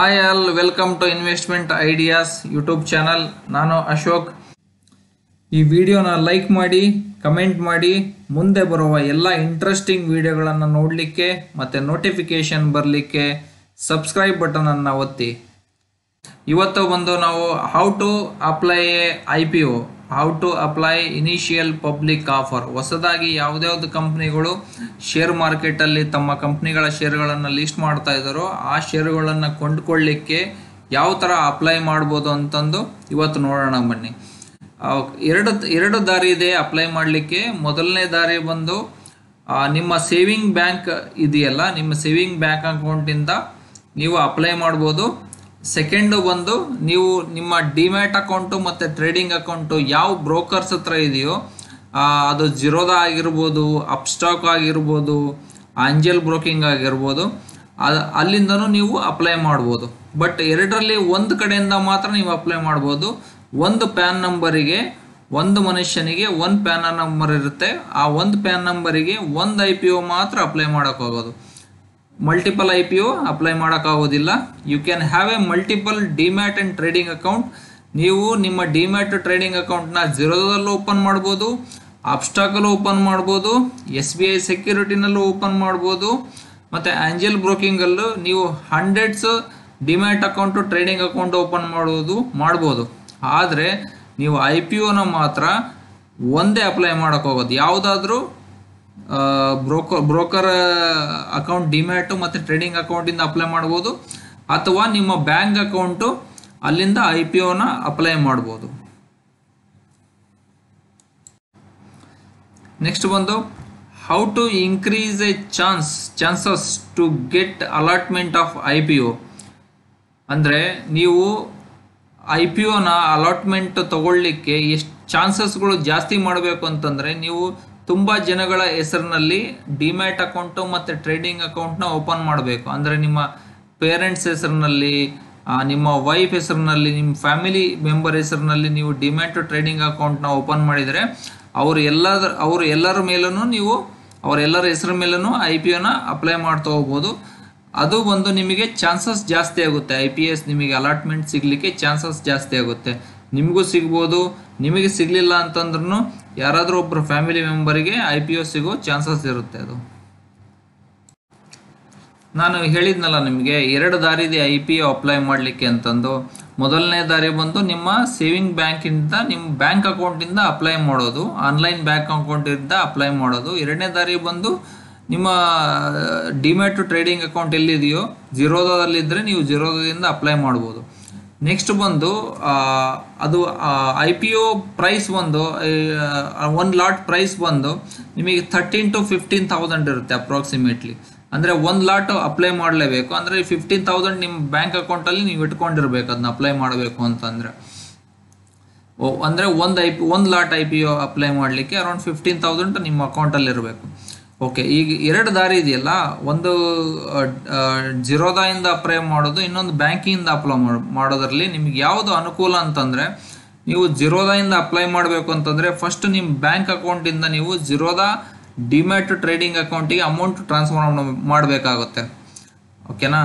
Hi all, welcome to investment ideas YouTube channel. ನಾನು ಅಶೋಕ್. ಈ ವಿಡಿಯೋನ ಲೈಕ್ ಮಾಡಿ, ಕಮೆಂಟ್ ಮಾಡಿ, ಮುಂದೆ ಬರುವ ಎಲ್ಲ ಇಂಟ್ರೆಸ್ಟಿಂಗ್ ವಿಡಿಯೋಗಳನ್ನು ನೋಡಲಿಕ್ಕೆ ಮತ್ತು ನೋಟಿಫಿಕೇಷನ್ ಬರಲಿಕ್ಕೆ ಸಬ್ಸ್ಕ್ರೈಬ್ ಬಟನನ್ನು ಒತ್ತಿ. ಇವತ್ತು ನಾವು how to apply IPO, how to apply initial public offer. ಹೊಸದಾಗಿ ಯಾವುದ್ಯಾವುದು ಕಂಪ್ನಿಗಳು ಶೇರ್ ಮಾರ್ಕೆಟಲ್ಲಿ ತಮ್ಮ ಕಂಪ್ನಿಗಳ ಶೇರ್ಗಳನ್ನು ಲಿಸ್ಟ್ ಮಾಡ್ತಾ ಇದ್ದಾರೋ ಆ ಶೇರುಗಳನ್ನು ಕೊಂಡುಕೊಳ್ಳಿಕ್ಕೆ ಯಾವ ಥರ ಅಪ್ಲೈ ಮಾಡ್ಬೋದು ಅಂತಂದು ಇವತ್ತು ನೋಡೋಣ ಬನ್ನಿ. ಎರಡು ದಾರಿ ಇದೆ ಅಪ್ಲೈ ಮಾಡಲಿಕ್ಕೆ. ಮೊದಲನೇ ದಾರಿ ಬಂದು ನಿಮ್ಮ ಸೇವಿಂಗ್ ಬ್ಯಾಂಕ್ ಇದೆಯಲ್ಲ, ನಿಮ್ಮ ಸೇವಿಂಗ್ ಬ್ಯಾಂಕ್ ಅಕೌಂಟಿಂದ ನೀವು ಅಪ್ಲೈ ಮಾಡ್ಬೋದು. ಸೆಕೆಂಡು ಬಂದು ನೀವು ನಿಮ್ಮ ಡಿಮ್ಯಾಟ್ ಅಕೌಂಟು ಮತ್ತು ಟ್ರೇಡಿಂಗ್ ಅಕೌಂಟು ಯಾವ ಬ್ರೋಕರ್ಸ್ ಹತ್ರ ಇದೆಯೋ, ಅದು ಜಿರೋದಾ ಆಗಿರ್ಬೋದು, ಅಪ್ಸ್ಟಾಕ್ ಆಗಿರ್ಬೋದು, ಆಂಜಲ್ ಬ್ರೋಕಿಂಗ್ ಆಗಿರ್ಬೋದು, ಅಲ್ಲಿಂದನೂ ನೀವು ಅಪ್ಲೈ ಮಾಡ್ಬೋದು. ಬಟ್ ಎರಡರಲ್ಲಿ ಒಂದು ಕಡೆಯಿಂದ ಮಾತ್ರ ನೀವು ಅಪ್ಲೈ ಮಾಡ್ಬೋದು. ಒಂದು ಪ್ಯಾನ್ ನಂಬರಿಗೆ, ಒಂದು ಮನುಷ್ಯನಿಗೆ ಒಂದು ಪ್ಯಾನ್ ನಂಬರ್ ಇರುತ್ತೆ. ಆ ಒಂದು ಪ್ಯಾನ್ ನಂಬರಿಗೆ ಒಂದು IPO ಮಾತ್ರ ಅಪ್ಲೈ ಮಾಡೋಕ್ಕಾಗೋದು. ಮಲ್ಟಿಪಲ್ IPO ಅಪ್ಲೈ ಮಾಡೋಕ್ಕಾಗೋದಿಲ್ಲ. You can have a multiple demat and trading account. ನೀವು ನಿಮ್ಮ ಡಿಮ್ಯಾಟ್ ಟ್ರೇಡಿಂಗ್ ಅಕೌಂಟ್ನ ಜಿರೋದಲ್ಲೂ ಓಪನ್ ಮಾಡ್ಬೋದು, ಅಪ್ಸ್ಟಾಕಲ್ಲೂ ಓಪನ್ ಮಾಡ್ಬೋದು, SBI ಸೆಕ್ಯೂರಿಟಿನಲ್ಲೂ ಓಪನ್ ಮಾಡ್ಬೋದು, ಮತ್ತು ಆಂಜಲ್ ಬ್ರೋಕಿಂಗಲ್ಲೂ ನೀವು hundreds demat account trading account open ಮಾಡ್ಬೋದು. ಆದರೆ ನೀವು IPOನ ಮಾತ್ರ ಒಂದೇ ಅಪ್ಲೈ ಮಾಡೋಕ್ಕೋಗೋದು. ಯಾವುದಾದ್ರೂ ಬ್ರೋಕರ್ ಅಕೌಂಟ್ ಡಿಮ್ಯಾಟು ಮತ್ತು ಟ್ರೇಡಿಂಗ್ ಅಕೌಂಟಿಂದ ಅಪ್ಲೈ ಮಾಡ್ಬೋದು, ಅಥವಾ ನಿಮ್ಮ ಬ್ಯಾಂಕ್ ಅಕೌಂಟು ಅಲ್ಲಿಂದ IPOನ ಅಪ್ಲೈ ಮಾಡ್ಬೋದು. ನೆಕ್ಸ್ಟ್ ಬಂದು how to increase a chances to get allotment of IPO. ಅಂದರೆ ನೀವು IPOನ ಅಲಾಟ್ಮೆಂಟ್ ತಗೊಳ್ಳಿಕ್ಕೆ ಎಷ್ಟು ಚಾನ್ಸಸ್ಗಳು ಜಾಸ್ತಿ ಮಾಡಬೇಕು ಅಂತಂದರೆ, ನೀವು ತುಂಬ ಜನಗಳ ಹೆಸರಿನಲ್ಲಿ ಡಿಮ್ಯಾಟ್ ಅಕೌಂಟು ಮತ್ತು ಟ್ರೇಡಿಂಗ್ ಅಕೌಂಟ್ನ ಓಪನ್ ಮಾಡಬೇಕು. ಅಂದರೆ ನಿಮ್ಮ ಪೇರೆಂಟ್ಸ್ ಹೆಸರಿನಲ್ಲಿ, ನಿಮ್ಮ ವೈಫ್ ಹೆಸರಿನಲ್ಲಿ, ನಿಮ್ಮ ಫ್ಯಾಮಿಲಿ ಮೆಂಬರ್ ಹೆಸರಿನಲ್ಲಿ ನೀವು ಡಿಮ್ಯಾಟ್ ಟ್ರೇಡಿಂಗ್ ಅಕೌಂಟ್ನ ಓಪನ್ ಮಾಡಿದರೆ ಅವರು ಎಲ್ಲರ ಮೇಲೂ ನೀವು ಅವರೆಲ್ಲರ ಹೆಸರ ಮೇಲೂ IPOನ ಅಪ್ಲೈ ಮಾಡ್ತಾ ಹೋಗ್ಬೋದು. ಅದು ಒಂದು ನಿಮಗೆ ಚಾನ್ಸಸ್ ಜಾಸ್ತಿ ಆಗುತ್ತೆ. IPS ನಿಮಗೆ ಅಲಾಟ್ಮೆಂಟ್ ಸಿಗಲಿಕ್ಕೆ ಚಾನ್ಸಸ್ ಜಾಸ್ತಿ ಆಗುತ್ತೆ. ನಿಮಗೂ ಸಿಗ್ಬೋದು, ನಿಮಗೆ ಸಿಗಲಿಲ್ಲ ಅಂತಂದ್ರೂ ಯಾರಾದರೂ ಒಬ್ಬರು ಫ್ಯಾಮಿಲಿ ಮೆಂಬರಿಗೆ IPO ಸಿಗೋ ಚಾನ್ಸಸ್ ಇರುತ್ತೆ. ಅದು ನಾನು ಹೇಳಿದ್ನಲ್ಲ ನಿಮಗೆ, ಎರಡು ದಾರಿ ಇದೆ IPO ಅಪ್ಲೈ ಮಾಡಲಿಕ್ಕೆ ಅಂತಂದು. ಮೊದಲನೇ ದಾರಿ ಬಂದು ನಿಮ್ಮ ಸೇವಿಂಗ್ ಬ್ಯಾಂಕಿಂದ, ನಿಮ್ಮ ಬ್ಯಾಂಕ್ ಅಕೌಂಟಿಂದ ಅಪ್ಲೈ ಮಾಡೋದು, ಆನ್ಲೈನ್ ಬ್ಯಾಂಕ್ ಅಕೌಂಟಿಂದ ಅಪ್ಲೈ ಮಾಡೋದು. ಎರಡನೇ ದಾರಿ ಬಂದು ನಿಮ್ಮ ಡಿಮ್ಯಾಟ್ ಟ್ರೇಡಿಂಗ್ ಅಕೌಂಟ್ ಎಲ್ಲಿದೆಯೋ ಜಿರೋದಾದಲ್ಲಿದ್ದರೆ ನೀವು ಜಿರೋದಾದಿಂದ ಅಪ್ಲೈ ಮಾಡ್ಬೋದು. ನೆಕ್ಸ್ಟ್ ಬಂದು ಅದು IPO ಪ್ರೈಸ್ ಒಂದು ಒಂದು ಲಾಟ್ ಪ್ರೈಸ್ ಬಂದು ನಿಮಗೆ 13,000 to 15,000 ಇರುತ್ತೆ ಅಪ್ರಾಕ್ಸಿಮೇಟ್ಲಿ. ಅಂದರೆ ಒಂದು ಲಾಟ್ ಅಪ್ಲೈ ಮಾಡಲೇಬೇಕು. ಅಂದರೆ 15,000 ನಿಮ್ಮ ಬ್ಯಾಂಕ್ ಅಕೌಂಟಲ್ಲಿ ನೀವು ಇಟ್ಕೊಂಡಿರ್ಬೇಕು ಅದನ್ನ ಅಪ್ಲೈ ಮಾಡಬೇಕು ಅಂತಂದರೆ. ಅಂದರೆ ಒಂದು ಲಾಟ್ IPO ಅಪ್ಲೈ ಮಾಡಲಿಕ್ಕೆ ಅರೌಂಡ್ 15,000 ನಿಮ್ಮ ಅಕೌಂಟಲ್ಲಿ ಇರಬೇಕು. ಓಕೆ, ಈಗ ಎರಡು ದಾರಿ ಇದೆಯಲ್ಲ, ಒಂದು ಜಿರೋದಾಯಿಂದ ಅಪ್ಲೈ ಮಾಡೋದು, ಇನ್ನೊಂದು ಬ್ಯಾಂಕಿಂದ ಅಪ್ಲೈ ಮಾಡೋದ್ರಲ್ಲಿ ನಿಮ್ಗೆ ಯಾವುದು ಅನುಕೂಲ ಅಂತಂದರೆ, ನೀವು ಜಿರೋದಾಯಿಂದ ಅಪ್ಲೈ ಮಾಡಬೇಕು ಅಂತಂದರೆ ಫಸ್ಟ್ ನಿಮ್ಮ ಬ್ಯಾಂಕ್ ಅಕೌಂಟಿಂದ ನೀವು ಜಿರೋದಾ ಡಿಮ್ಯಾಟ್ ಟ್ರೇಡಿಂಗ್ ಅಕೌಂಟಿಗೆ ಅಮೌಂಟ್ ಟ್ರಾನ್ಸ್ಫರ್ ಮಾಡಬೇಕಾಗುತ್ತೆ. ಓಕೆನಾ?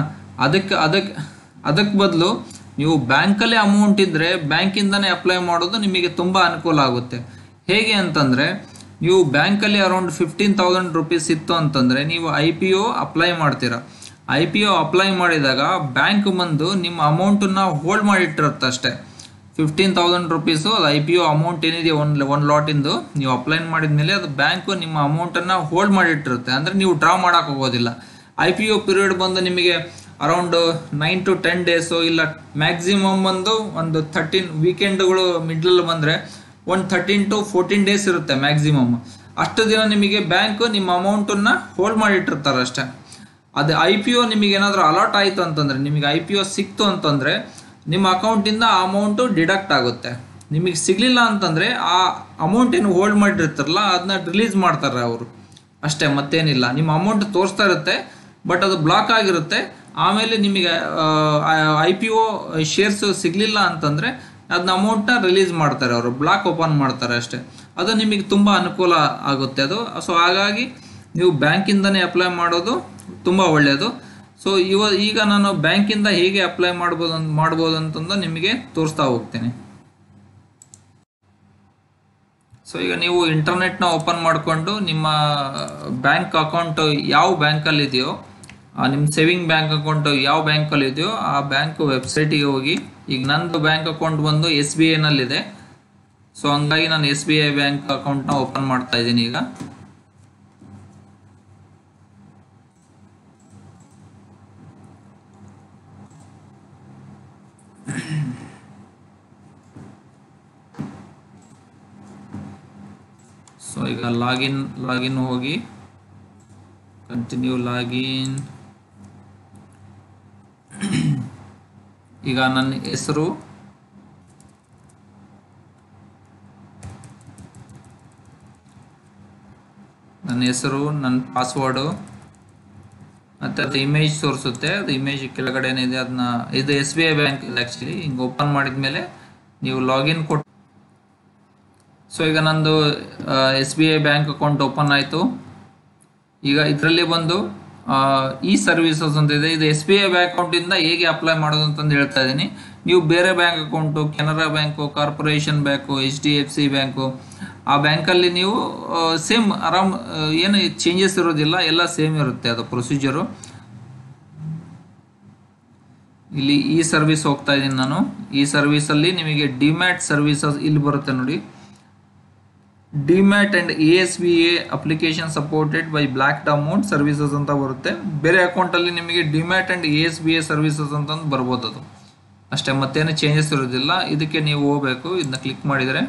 ಅದಕ್ಕೆ ಬದಲು ನೀವು ಬ್ಯಾಂಕಲ್ಲೇ ಅಮೌಂಟ್ ಇದ್ದರೆ ಬ್ಯಾಂಕಿಂದನೇ ಅಪ್ಲೈ ಮಾಡೋದು ನಿಮಗೆ ತುಂಬ ಅನುಕೂಲ ಆಗುತ್ತೆ. ಹೇಗೆ ಅಂತಂದರೆ, ನೀವು ಬ್ಯಾಂಕಲ್ಲಿ ಅರೌಂಡ್ 15,000 ರೂಪೀಸ್ ಇತ್ತು ಅಂತಂದರೆ ನೀವು IPO ಅಪ್ಲೈ ಮಾಡ್ತೀರಾ. IPO ಅಪ್ಲೈ ಮಾಡಿದಾಗ ಬ್ಯಾಂಕ್ ಬಂದು ನಿಮ್ಮ ಅಮೌಂಟನ್ನು ಹೋಲ್ಡ್ ಮಾಡಿಟ್ಟಿರುತ್ತೆ ಅಷ್ಟೇ. 15,000 ರೂಪೀಸು ಅದು IPO ಅಮೌಂಟ್ ಏನಿದೆ ಒಂದು ಲಾಟಿಂದು ನೀವು ಅಪ್ಲೈ ಮಾಡಿದ ಮೇಲೆ ಅದು ಬ್ಯಾಂಕು ನಿಮ್ಮ ಅಮೌಂಟನ್ನು ಹೋಲ್ಡ್ ಮಾಡಿಟ್ಟಿರುತ್ತೆ. ಅಂದರೆ ನೀವು ಡ್ರಾ ಮಾಡೋಕೆ ಹೋಗೋದಿಲ್ಲ. IPO ಪೀರಿಯಡ್ ಬಂದು ನಿಮಗೆ ಅರೌಂಡ್ 9 to 10 ಡೇಸು, ಇಲ್ಲ ಮ್ಯಾಕ್ಸಿಮಮ್ ಒಂದು 13 ವೀಕೆಂಡ್ಗಳು ಮಿಡ್ಲಲ್ಲಿ ಬಂದರೆ ಒಂದು 13 to 14 ಡೇಸ್ ಇರುತ್ತೆ ಮ್ಯಾಕ್ಸಿಮಮ್. ಅಷ್ಟು ದಿನ ನಿಮಗೆ ಬ್ಯಾಂಕು ನಿಮ್ಮ ಅಮೌಂಟನ್ನು ಹೋಲ್ಡ್ ಮಾಡಿಟ್ಟಿರ್ತಾರೆ ಅಷ್ಟೇ. ಅದು IPO ನಿಮಗೆ ಏನಾದರೂ ಅಲಾಟ್ ಆಯಿತು ಅಂತಂದರೆ, ನಿಮಗೆ IPO ಸಿಕ್ತು ಅಂತಂದರೆ ನಿಮ್ಮ ಅಕೌಂಟಿಂದ ಆ ಅಮೌಂಟು ಡಿಡಕ್ಟ್ ಆಗುತ್ತೆ. ನಿಮಗೆ ಸಿಗಲಿಲ್ಲ ಅಂತಂದರೆ ಆ ಅಮೌಂಟ್ ಏನು ಹೋಲ್ಡ್ ಮಾಡಿರ್ತಾರಲ್ಲ ಅದನ್ನ ರಿಲೀಸ್ ಮಾಡ್ತಾರೆ ಅವರು ಅಷ್ಟೇ, ಮತ್ತೇನಿಲ್ಲ. ನಿಮ್ಮ ಅಮೌಂಟ್ ತೋರಿಸ್ತಾ ಇರುತ್ತೆ ಬಟ್ ಅದು ಬ್ಲಾಕ್ ಆಗಿರುತ್ತೆ. ಆಮೇಲೆ ನಿಮಗೆ IPO ಶೇರ್ಸು ಸಿಗಲಿಲ್ಲ ಅಂತಂದರೆ ಅದನ್ನ ಅಮೌಂಟ್ನ ರಿಲೀಸ್ ಮಾಡ್ತಾರೆ ಅವರು, ಬ್ಲಾಕ್ ಓಪನ್ ಮಾಡ್ತಾರೆ ಅಷ್ಟೇ. ಅದು ನಿಮಗೆ ತುಂಬ ಅನುಕೂಲ ಆಗುತ್ತೆ ಅದು. ಸೊ ಹಾಗಾಗಿ ನೀವು ಬ್ಯಾಂಕಿಂದನೇ ಅಪ್ಲೈ ಮಾಡೋದು ತುಂಬ ಒಳ್ಳೆಯದು. ಸೊ ಈಗ ನಾನು ಬ್ಯಾಂಕಿಂದ ಹೇಗೆ ಅಪ್ಲೈ ಮಾಡ್ಬೋದು ಅಂತಂದು ನಿಮಗೆ ತೋರಿಸ್ತಾ ಹೋಗ್ತೇನೆ. ಸೊ ಈಗ ನೀವು ಇಂಟರ್ನೆಟ್ನ ಓಪನ್ ಮಾಡಿಕೊಂಡು ನಿಮ್ಮ ಬ್ಯಾಂಕ್ ಅಕೌಂಟ್ ಯಾವ ಬ್ಯಾಂಕಲ್ಲಿ ಇದೆಯೋ, ನಿಮ್ಮ ಸೇವಿಂಗ್ ಬ್ಯಾಂಕ್ ಅಕೌಂಟ್ ಯಾವ ಬ್ಯಾಂಕಲ್ಲಿ ಇದೆಯೋ ಆ ಬ್ಯಾಂಕ್ ವೆಬ್ಸೈಟಿಗೆ ಹೋಗಿ. ಈಗ ನಂದು ಬ್ಯಾಂಕ್ ಅಕೌಂಟ್ ಬಂದು SBI ನಲ್ಲಿದೆ. ಸೊ ಹಂಗಾಗಿ ನಾನು SBI ಬ್ಯಾಂಕ್ ಅಕೌಂಟ್ನ ಓಪನ್ ಮಾಡ್ತಾ ಇದ್ದೀನಿ ಈಗ. ಸೊ ಈಗ ಲಾಗಿನ್ ಹೋಗಿ ಕಂಟಿನ್ಯೂ ಲಾಗಿನ್. ಈಗ ನನ್ನ ಹೆಸರು, ನನ್ನ ಪಾಸ್ವರ್ಡು ಮತ್ತು ಅದು ಇಮೇಜ್ ತೋರಿಸುತ್ತೆ. ಅದು ಇಮೇಜ್ ಕೆಳಗಡೆನಿದೆ, ಅದನ್ನ ಇದು SBI ಬ್ಯಾಂಕ್ ಇದೆ ಆ್ಯಕ್ಚುಲಿ. ಹಿಂಗೆ ಓಪನ್ ಮಾಡಿದ ಮೇಲೆ ನೀವು ಲಾಗಿನ್ ಕೊಟ್ಟು. ಸೊ ಈಗ ನಂದು SBI ಬ್ಯಾಂಕ್ ಅಕೌಂಟ್ ಓಪನ್ ಆಯಿತು. ಈಗ ಇದರಲ್ಲಿ ಬಂದು ಈ ಸರ್ವಿಸಸ್ ಅಂತ ಇದೆ. ಇದು SBI ಬ್ಯಾಂಕ್ ಅಕೌಂಟಿಂದ ಹೇಗೆ ಅಪ್ಲೈ ಮಾಡೋದು ಅಂತಂದು ಹೇಳ್ತಾ ಇದ್ದೀನಿ. ನೀವು ಬೇರೆ bank account, Canara bank, corporation bank, HDFC bank, ಆ ಬ್ಯಾಂಕಲ್ಲಿ ನೀವು ಸೇಮ್ ಏನು ಚೇಂಜಸ್ ಇರೋದಿಲ್ಲ, ಎಲ್ಲ ಸೇಮ್ ಇರುತ್ತೆ ಅದು ಪ್ರೊಸೀಜರು. ಇಲ್ಲಿ ಈ ಸರ್ವಿಸ್ ಹೋಗ್ತಾ ಇದ್ದೀನಿ ನಾನು. ಈ ಸರ್ವಿಸಲ್ಲಿ ನಿಮಗೆ ಡಿಮ್ಯಾಟ್ ಸರ್ವಿಸಸ್ ಇಲ್ಲಿ ಬರುತ್ತೆ ನೋಡಿ. Demat and ASBA application supported by black diamond services ಅಂತ ಬರುತ್ತೆ. ಬೇರೆ ಅಕೌಂಟಲ್ಲಿ ನಿಮಗೆ ಡಿಮ್ಯಾಟ್ ಆ್ಯಂಡ್ ASBA ಸರ್ವಿಸಸ್ ಅಂತಂದು ಬರ್ಬೋದು. ಅದು ಅಷ್ಟೇ, ಮತ್ತೇನು ಚೇಂಜಸ್ ಇರೋದಿಲ್ಲ. ಇದಕ್ಕೆ ನೀವು ಹೋಗಬೇಕು. ಇದನ್ನ ಕ್ಲಿಕ್ ಮಾಡಿದರೆ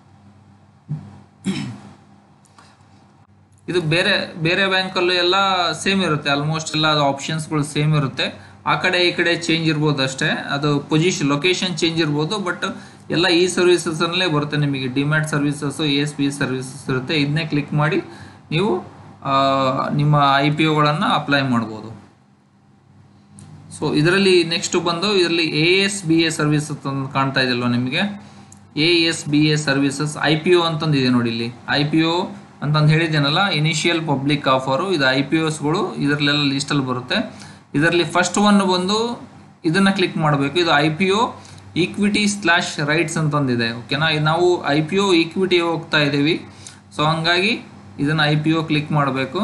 ಇದು ಬೇರೆ ಬ್ಯಾಂಕಲ್ಲೂ ಎಲ್ಲ ಸೇಮ್ ಇರುತ್ತೆ, ಆಲ್ಮೋಸ್ಟ್ ಎಲ್ಲ ಆಪ್ಷನ್ಸ್ಗಳು ಸೇಮ್ ಇರುತ್ತೆ. ಆ ಕಡೆ ಈ ಕಡೆ ಚೇಂಜ್ ಇರ್ಬೋದು ಅಷ್ಟೇ, ಅದು ಲೊಕೇಶನ್ ಚೇಂಜ್ ಇರ್ಬೋದು. ಬಟ್ ಎಲ್ಲ ಈ ಸರ್ವಿಸಸ್ನಲ್ಲೇ ಬರುತ್ತೆ ನಿಮಗೆ. ಡಿಮ್ಯಾಟ್ ಸರ್ವಿಸಸ್ಸು, ASBA ಸರ್ವಿಸಸ್ ಇರುತ್ತೆ. ಇದನ್ನೇ ಕ್ಲಿಕ್ ಮಾಡಿ ನೀವು ನಿಮ್ಮ IPOಗಳನ್ನು ಅಪ್ಲೈ ಮಾಡ್ಬೋದು. ಸೊ ಇದರಲ್ಲಿ ನೆಕ್ಸ್ಟ್ ಬಂದು ಇದರಲ್ಲಿ ASBA ಸರ್ವಿಸಸ್ ಅಂತ ಕಾಣ್ತಾ ಇದೆಯಲ್ವ ನಿಮಗೆ. ASBA ಸರ್ವಿಸಸ್ IPO ಅಂತಂದಿದೆ ನೋಡಿ. ಇಲ್ಲಿ IPO ಅಂತಂದು ಹೇಳಿದ್ದೇನಲ್ಲ, ಇನಿಷಿಯಲ್ ಪಬ್ಲಿಕ್ ಆಫರು. ಇದು IPOಸ್ಗಳು ಇದರಲ್ಲೆಲ್ಲ ಲಿಸ್ಟಲ್ಲಿ ಬರುತ್ತೆ. ಇದರಲ್ಲಿ ಫಸ್ಟ್ ಒನ್ ಬಂದು ಇದನ್ನು ಕ್ಲಿಕ್ ಮಾಡಬೇಕು. ಇದು IPO ಈಕ್ವಿಟಿ/ರೈಟ್ಸ್ ಅಂತಂದಿದೆ. ಓಕೆನಾ, ನಾವು IPO ಈಕ್ವಿಟಿ ಹೋಗ್ತಾ ಇದ್ದೀವಿ. ಸೊ ಹಂಗಾಗಿ ಇದನ್ನು IPO ಕ್ಲಿಕ್ ಮಾಡಬೇಕು.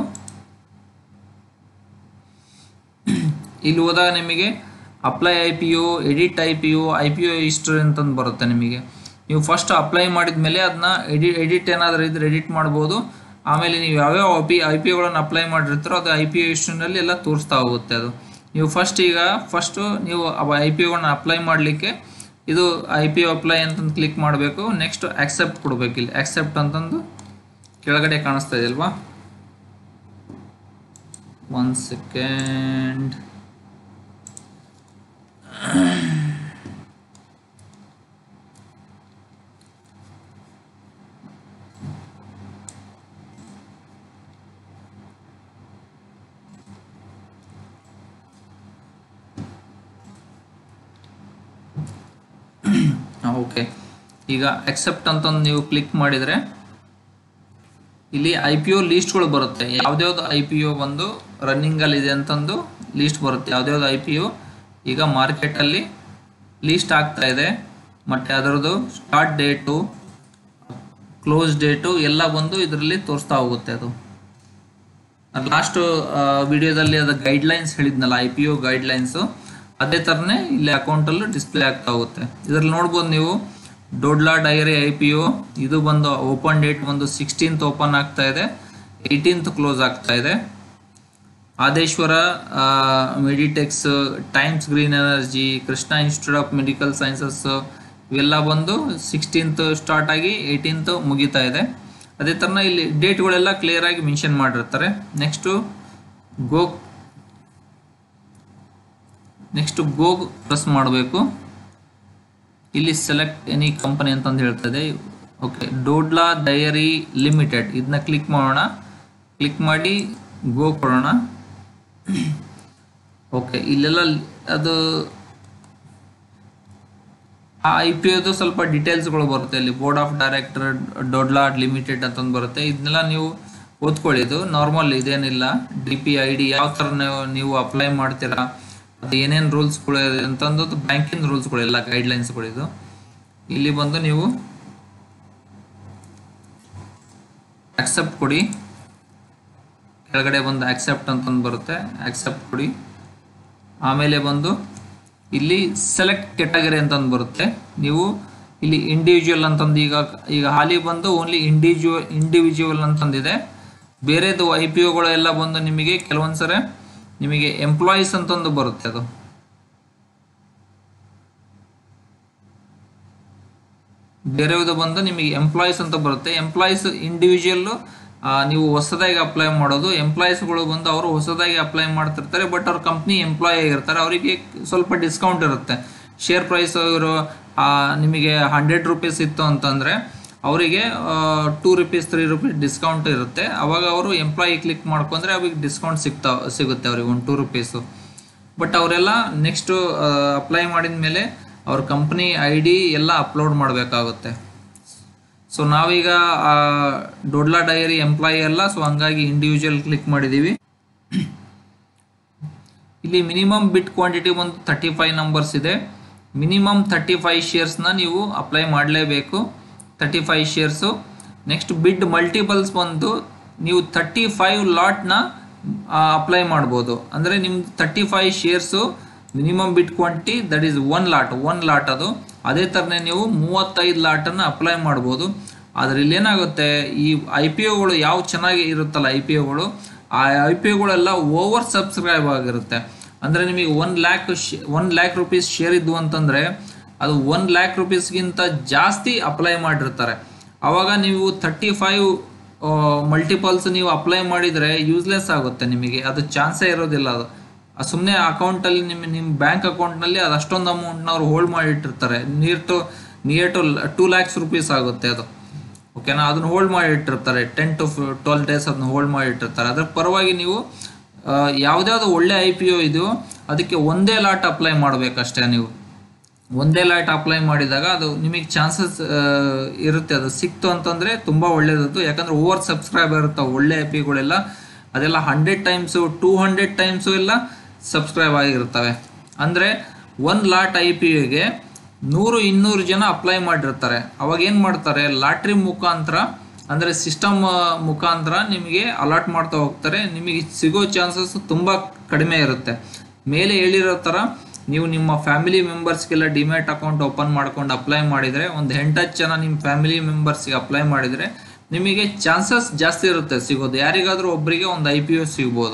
ಇಲ್ಲಿ ಹೋದಾಗ ನಿಮಗೆ apply IPO, edit IPO, IPO history ಅಂತಂದು ಬರುತ್ತೆ ನಿಮಗೆ. ನೀವು ಫಸ್ಟ್ ಅಪ್ಲೈ ಮಾಡಿದ ಮೇಲೆ ಅದನ್ನ ಎಡಿಟ್ ಏನಾದರೂ ಇದ್ರೆ ಎಡಿಟ್ ಮಾಡ್ಬೋದು. ಆಮೇಲೆ ನೀವು ಯಾವ್ಯಾವ IPOಗಳನ್ನು ಅಪ್ಲೈ ಮಾಡಿರ್ತೀರೋ ಅದು IPO ಹಿಸ್ಟ್ರಿನಲ್ಲಿ ಎಲ್ಲ ತೋರಿಸ್ತಾ ಹೋಗುತ್ತೆ. ಅದು ನೀವು ಫಸ್ಟು ನೀವು IPOಗಳನ್ನ ಅಪ್ಲೈ ಮಾಡಲಿಕ್ಕೆ ಇದು IPO ಅಪ್ಲೈ ಅಂತಂದು ಕ್ಲಿಕ್ ಮಾಡಬೇಕು. ನೆಕ್ಸ್ಟ್ ಆಕ್ಸೆಪ್ಟ್ ಕೊಡಬೇಕು. ಇಲ್ಲಿ ಆಕ್ಸೆಪ್ಟ್ ಅಂತಂದು ಕೆಳಗಡೆ ಕಾಣಿಸ್ತಾ ಇದೆ ಅಲ್ವಾ. 1 ಸೆಕೆಂಡ್. ಓಕೆ, ಈಗ ಆಕ್ಸೆಪ್ಟ್ ಅಂತಂದು ನೀವು ಕ್ಲಿಕ್ ಮಾಡಿದರೆ ಇಲ್ಲಿ IPO ಲೀಸ್ಟ್ಗಳು ಬರುತ್ತೆ. ಯಾವ್ದ್ಯಾವ್ದು IPO ಬಂದು ರನ್ನಿಂಗಲ್ಲಿದೆ ಅಂತಂದು ಲೀಸ್ಟ್ ಬರುತ್ತೆ. ಯಾವ್ದ್ಯಾವ್ದು IPO ಈಗ ಮಾರ್ಕೆಟಲ್ಲಿ ಲೀಸ್ಟ್ ಆಗ್ತಾ ಇದೆ, ಮತ್ತು ಅದರದ್ದು ಸ್ಟಾರ್ಟ್ ಡೇಟು, ಕ್ಲೋಸ್ ಡೇಟು ಎಲ್ಲ ಬಂದು ಇದರಲ್ಲಿ ತೋರಿಸ್ತಾ ಹೋಗುತ್ತೆ. ಅದು ಲಾಸ್ಟ್ ವಿಡಿಯೋದಲ್ಲಿ ಅದು ಗೈಡ್ಲೈನ್ಸ್ ಹೇಳಿದ್ನಲ್ಲ, IPO ಗೈಡ್ಲೈನ್ಸು, ಅದೇ ಥರನೇ ಇಲ್ಲಿ ಅಕೌಂಟಲ್ಲೂ ಡಿಸ್ಪ್ಲೇ ಆಗ್ತಾ ಹೋಗುತ್ತೆ. ಇದರಲ್ಲಿ ನೋಡ್ಬೋದು ನೀವು ಡೋಡ್ಲಾ ಡೈರಿ IPO ಇದು ಬಂದು ಓಪನ್ ಡೇಟ್ ಬಂದು 16th ಓಪನ್ ಆಗ್ತಾ ಇದೆ, 18th ಕ್ಲೋಸ್ ಆಗ್ತಾ ಇದೆ. Aadeshwar Meditex, times green energy, Krishna institute of medical sciences ಇವೆಲ್ಲ ಬಂದು 16th ಸ್ಟಾರ್ಟ್ ಆಗಿ 18th ಮುಗಿತಾ ಇದೆ. ಅದೇ ಥರನ ಇಲ್ಲಿ ಡೇಟ್ಗಳೆಲ್ಲ ಕ್ಲಿಯರ್ ಆಗಿ ಮೆನ್ಷನ್ ಮಾಡಿರ್ತಾರೆ. ನೆಕ್ಸ್ಟು ಗೋ ಪ್ರೆಸ್ ಮಾಡಬೇಕು. ಇಲ್ಲಿ ಸೆಲೆಕ್ಟ್ ಎನಿ ಕಂಪನಿ ಅಂತಂದು ಹೇಳ್ತದೆ. ಓಕೆ, ಡೋಡ್ಲಾ ಡೈರಿ ಲಿಮಿಟೆಡ್ ಇದನ್ನ ಕ್ಲಿಕ್ ಮಾಡೋಣ. ಕ್ಲಿಕ್ ಮಾಡಿ ಗೋ ಕೊಡೋಣ. ಓಕೆ, ಇಲ್ಲೆಲ್ಲ ಅದು ಆ IPOದು ಸ್ವಲ್ಪ ಡೀಟೇಲ್ಸ್ಗಳು ಬರುತ್ತೆ. ಇಲ್ಲಿ board of director Dodla limited ಅಂತಂದು ಬರುತ್ತೆ. ಇದನ್ನೆಲ್ಲ ನೀವು ಓದ್ಕೊಳ್ಳಿ. ಇದು ನಾರ್ಮಲ್, ಇದೇನಿಲ್ಲ. DPID ಯಾವ ಥರ ನೀವು ಅಪ್ಲೈ ಮಾಡ್ತೀರಾ, ಅದು ಏನೇನು ರೂಲ್ಸ್ಗಳು ಅಂತಂದು ಬ್ಯಾಂಕಿನ ರೂಲ್ಸ್ಗಳು ಎಲ್ಲ ಗೈಡ್ಲೈನ್ಸ್ಗಳು. ಇದು ಇಲ್ಲಿ ಬಂದು ನೀವು ಆಕ್ಸೆಪ್ಟ್ ಕೊಡಿ. ಕೆಳಗಡೆ ಬಂದು ಆಕ್ಸೆಪ್ಟ್ ಅಂತಂದು ಬರುತ್ತೆ, ಆಕ್ಸೆಪ್ಟ್ ಕೊಡಿ. ಆಮೇಲೆ ಬಂದು ಇಲ್ಲಿ ಸೆಲೆಕ್ಟ್ ಕೆಟಗರಿ ಅಂತಂದು ಬರುತ್ತೆ. ನೀವು ಇಲ್ಲಿ ಇಂಡಿವಿಜುವಲ್ ಅಂತಂದು ಈಗ ಹಾಲಿ ಬಂದು ಓನ್ಲಿ ಇಂಡಿವಿಜುವಲ್ ಅಂತಂದಿದೆ. ಬೇರೆದು IPOಗಳು ಎಲ್ಲ ಬಂದು ನಿಮಗೆ ಕೆಲವೊಂದ್ಸರಿ ನಿಮಗೆ ಎಂಪ್ಲಾಯೀಸ್ ಅಂತಂದು ಬರುತ್ತೆ. ಅದು ಬೇರೆದು ಬಂದು ನಿಮಗೆ ಎಂಪ್ಲಾಯೀಸ್ ಅಂತ ಬರುತ್ತೆ. ಎಂಪ್ಲಾಯೀಸ್ ಇಂಡಿವಿಜುವಲ್ಲು ನೀವು ಹೊಸದಾಗಿ ಅಪ್ಲೈ ಮಾಡೋದು. ಎಂಪ್ಲಾಯೀಸ್ಗಳು ಬಂದು ಅವರು ಹೊಸದಾಗಿ ಅಪ್ಲೈ ಮಾಡ್ತಿರ್ತಾರೆ, ಬಟ್ ಅವ್ರ ಕಂಪ್ನಿ ಎಂಪ್ಲಾಯ್ ಆಗಿರ್ತಾರೆ, ಅವರಿಗೆ ಸ್ವಲ್ಪ ಡಿಸ್ಕೌಂಟ್ ಇರುತ್ತೆ. ಶೇರ್ ಪ್ರೈಸ್ ಇವರು ನಿಮಗೆ 100 ರೂಪೀಸ್ ಇತ್ತು ಅಂತಂದರೆ ಅವರಿಗೆ 2 ರೂಪೀಸ್ 3 ರೂಪೀಸ್ ಡಿಸ್ಕೌಂಟ್ ಇರುತ್ತೆ. ಅವಾಗ ಅವರು ಎಂಪ್ಲಾಯಿ ಕ್ಲಿಕ್ ಮಾಡ್ಕೊಂಡ್ರೆ ಅವ್ರಿಗೆ ಡಿಸ್ಕೌಂಟ್ ಸಿಗುತ್ತೆ ಅವ್ರಿಗೆ 1-2 ರೂಪೀಸು. ಬಟ್ ಅವರೆಲ್ಲ ನೆಕ್ಸ್ಟು ಅಪ್ಲೈ ಮಾಡಿದ ಮೇಲೆ ಅವ್ರ ಕಂಪ್ನಿ ID ಎಲ್ಲ ಅಪ್ಲೋಡ್ ಮಾಡಬೇಕಾಗುತ್ತೆ. ಸೊ ನಾವೀಗ ಡೊಡ್ಲಾ ಡೈರಿ ಎಂಪ್ಲಾಯಿ ಅಲ್ಲ, ಸೊ ಹಂಗಾಗಿ ಇಂಡಿವಿಜುವಲ್ ಕ್ಲಿಕ್ ಮಾಡಿದ್ದೀವಿ. ಇಲ್ಲಿ ಮಿನಿಮಮ್ ಬಿಟ್ ಕ್ವಾಂಟಿಟಿ ಒಂದು 35 ನಂಬರ್ಸ್ ಇದೆ. ಮಿನಿಮಮ್ 35 ಶೇರ್ಸ್ನ ನೀವು ಅಪ್ಲೈ ಮಾಡಲೇಬೇಕು, 35 ಶೇರ್ಸು. ನೆಕ್ಸ್ಟ್ ಬಿಡ್ ಮಲ್ಟಿಪಲ್ಸ್ ಬಂದು ನೀವು 35 ಲಾಟ್ನ ಅಪ್ಲೈ ಮಾಡ್ಬೋದು. ಅಂದರೆ ನಿಮ್ದು 35 shares minimum bid quantity, that is 1 lot ಅದು. ಅದೇ ಥರನೇ ನೀವು 35 ಲಾಟನ್ನು ಅಪ್ಲೈ ಮಾಡ್ಬೋದು. ಆದರೆ ಇಲ್ಲೇನಾಗುತ್ತೆ, ಈ IPOಗಳು ಯಾವ ಚೆನ್ನಾಗಿ ಇರುತ್ತಲ್ಲ IPOಗಳು, ಆ IPOಗಳೆಲ್ಲ ಓವರ್ ಸಬ್ಸ್ಕ್ರೈಬ್ ಆಗಿರುತ್ತೆ. ಅಂದರೆ ನಿಮಗೆ 1 ಲ್ಯಾಕ್ ರೂಪೀಸ್ ಶೇರ್ ಇದ್ವು ಅಂತಂದರೆ ಅದು 1 ಲ್ಯಾಕ್ ರೂಪೀಸ್ಗಿಂತ ಜಾಸ್ತಿ ಅಪ್ಲೈ ಮಾಡಿರ್ತಾರೆ. ಆವಾಗ ನೀವು 35 ಮಲ್ಟಿಪಲ್ಸ್ ನೀವು ಅಪ್ಲೈ ಮಾಡಿದರೆ ಯೂಸ್ಲೆಸ್ ಆಗುತ್ತೆ. ನಿಮಗೆ ಅದು ಚಾನ್ಸೇ ಇರೋದಿಲ್ಲ. ಅದು ಸುಮ್ಮನೆ ಅಕೌಂಟಲ್ಲಿ ನಿಮ್ಮ ಬ್ಯಾಂಕ್ ಅಕೌಂಟ್ನಲ್ಲಿ ಅದು ಅಷ್ಟೊಂದು ಅಮೌಂಟ್ನ ಅವ್ರು ಹೋಲ್ಡ್ ಮಾಡಿಟ್ಟಿರ್ತಾರೆ. ನಿಯರ್ ಟು 2 ಲ್ಯಾಕ್ಸ್ ರೂಪೀಸ್ ಆಗುತ್ತೆ ಅದು. ಓಕೆನಾ, ಅದನ್ನು ಹೋಲ್ಡ್ ಮಾಡಿಟ್ಟಿರ್ತಾರೆ 10 to 12 ಡೇಸ್ ಅದನ್ನ ಹೋಲ್ಡ್ ಮಾಡಿಟ್ಟಿರ್ತಾರೆ. ಅದ್ರ ಪರವಾಗಿ ನೀವು ಯಾವುದ್ಯಾವುದು ಒಳ್ಳೆ IPO ಇದೆಯೋ ಅದಕ್ಕೆ ಒಂದೇ ಲಾಟ್ ಅಪ್ಲೈ ಮಾಡಬೇಕಷ್ಟೇ. ನೀವು ಒಂದೇ ಲಾಟ್ ಅಪ್ಲೈ ಮಾಡಿದಾಗ ಅದು ನಿಮಗೆ ಚಾನ್ಸಸ್ ಇರುತ್ತೆ. ಅದು ಸಿಕ್ತು ಅಂತಂದರೆ ತುಂಬ ಒಳ್ಳೆಯದು. ಯಾಕಂದರೆ ಓವರ್ ಸಬ್ಸ್ಕ್ರೈಬ್ ಇರುತ್ತೆ ಒಳ್ಳೆ IPOಗಳೆಲ್ಲ. ಅದೆಲ್ಲ 100 ಟೈಮ್ಸು 200 ಟೈಮ್ಸು ಎಲ್ಲ ಸಬ್ಸ್ಕ್ರೈಬ್ ಆಗಿರ್ತವೆ. ಅಂದರೆ 1 ಲಾಟ್ IPOಗೆ 100-200 ಜನ ಅಪ್ಲೈ ಮಾಡಿರ್ತಾರೆ. ಅವಾಗ ಏನು ಮಾಡ್ತಾರೆ, ಲಾಟ್ರಿ ಮುಖಾಂತರ ಅಂದರೆ ಸಿಸ್ಟಮ್ ಮುಖಾಂತರ ನಿಮಗೆ ಅಲಾಟ್ ಮಾಡ್ತಾ ಹೋಗ್ತಾರೆ. ನಿಮಗೆ ಸಿಗೋ ಚಾನ್ಸಸ್ ತುಂಬ ಕಡಿಮೆ ಇರುತ್ತೆ. ಮೇಲೆ ಹೇಳಿರೋ ಥರ ನೀವು ನಿಮ್ಮ ಫ್ಯಾಮಿಲಿ ಮೆಂಬರ್ಸ್ಗೆಲ್ಲ ಡಿಮ್ಯಾಟ್ ಅಕೌಂಟ್ ಓಪನ್ ಮಾಡ್ಕೊಂಡು ಅಪ್ಲೈ ಮಾಡಿದರೆ, ಒಂದು 8-10 ಜನ ನಿಮ್ಮ ಫ್ಯಾಮಿಲಿ ಮೆಂಬರ್ಸ್ಗೆ ಅಪ್ಲೈ ಮಾಡಿದರೆ ನಿಮಗೆ ಚಾನ್ಸಸ್ ಜಾಸ್ತಿ ಇರುತ್ತೆ ಸಿಗೋದು. ಯಾರಿಗಾದರೂ ಒಬ್ಬರಿಗೆ ಒಂದು IPO ಸಿಗ್ಬೋದು.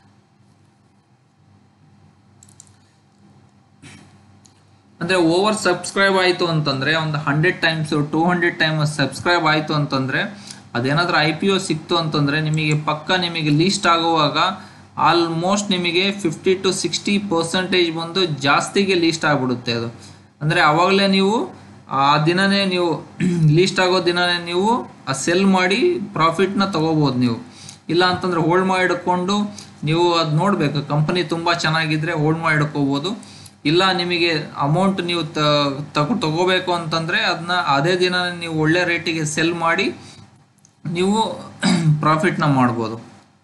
ಅಂದರೆ ಓವರ್ ಸಬ್ಸ್ಕ್ರೈಬ್ ಆಯಿತು ಅಂತಂದರೆ, ಒಂದು 100 ಟೈಮ್ಸು 200 ಟೈಮ್ಸ್ ಸಬ್ಸ್ಕ್ರೈಬ್ ಆಯಿತು ಅಂತಂದರೆ, ಅದೇನಾದರೂ IPO ಸಿಕ್ತು ಅಂತಂದರೆ ನಿಮಗೆ ಲೀಸ್ಟ್ ಆಗುವಾಗ ಆಲ್ಮೋಸ್ಟ್ ನಿಮಗೆ 50 to 60% ಬಂದು ಜಾಸ್ತಿಗೆ ಲೀಸ್ಟ್ ಆಗಿಬಿಡುತ್ತೆ ಅದು. ಅಂದರೆ ಆವಾಗಲೇ ನೀವು ಆ ದಿನವೇ ನೀವು ಲೀಸ್ಟ್ ಆಗೋ ದಿನವೇ ನೀವು ಸೆಲ್ ಮಾಡಿ ಪ್ರಾಫಿಟ್ನ ತೊಗೋಬೋದು ನೀವು. ಇಲ್ಲ ಅಂತಂದರೆ ಹೋಲ್ಡ್ ಮಾಡಿ ಇಟ್ಕೊಂಡು ನೀವು ಅದು ನೋಡಬೇಕು. ಕಂಪನಿ ತುಂಬ ಚೆನ್ನಾಗಿದ್ದರೆ ಹೋಲ್ಡ್ ಮಾಡಿ ಇಟ್ಕೋಬೋದು. ಇಲ್ಲ ನಿಮಗೆ ಅಮೌಂಟ್ ನೀವು ತಗೋಬೇಕು ಅಂತಂದರೆ ಅದನ್ನ ಅದೇ ದಿನ ನೀವು ಒಳ್ಳೆ ರೇಟಿಗೆ ಸೆಲ್ ಮಾಡಿ ನೀವು ಪ್ರಾಫಿಟ್ನ ಮಾಡ್ಬೋದು.